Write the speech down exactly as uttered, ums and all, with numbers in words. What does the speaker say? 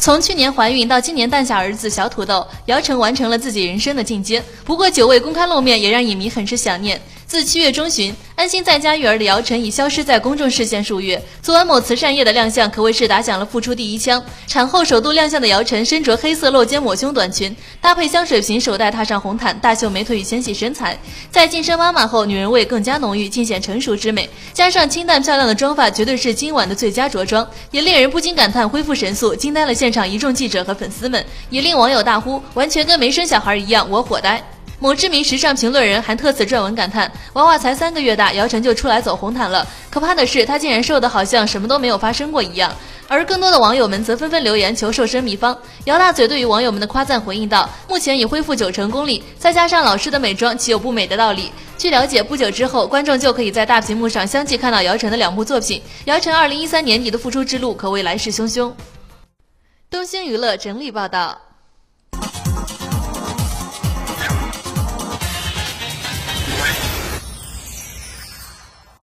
从去年怀孕到今年诞下儿子小土豆，姚晨完成了自己人生的进阶。不过久未公开露面，也让影迷很是想念。自七月中旬安心在家育儿的姚晨已消失在公众视线数月，昨晚某慈善夜的亮相可谓是打响了复出第一枪。产后首度亮相的姚晨身着黑色露肩抹胸短裙，搭配香水瓶手袋踏上红毯，大秀美腿与纤细身材。在晋升妈妈后，女人味更加浓郁，尽显成熟之美，加上清淡漂亮的妆发，绝对是今晚的最佳着装，也令人不禁感叹恢复神速，惊呆了现场一众记者和粉丝们，也令网友大呼完全跟没生小孩一样，我火呆。某知名时尚评论人还特此撰文感叹，娃娃才三个月大，姚晨就出来走红毯了，可怕的是她竟然瘦得好像什么都没有发生过一样。而更多的网友们则纷纷留言求瘦身秘方。姚大嘴对于网友们的夸赞回应道，目前已恢复九成功力，再加上老师的美妆，岂有不美的道理。据了解，不久之后观众就可以在大屏幕上相继看到姚晨的两部作品。姚晨二零一三年底的复出之路可谓来势汹汹。东星娱乐整理报道。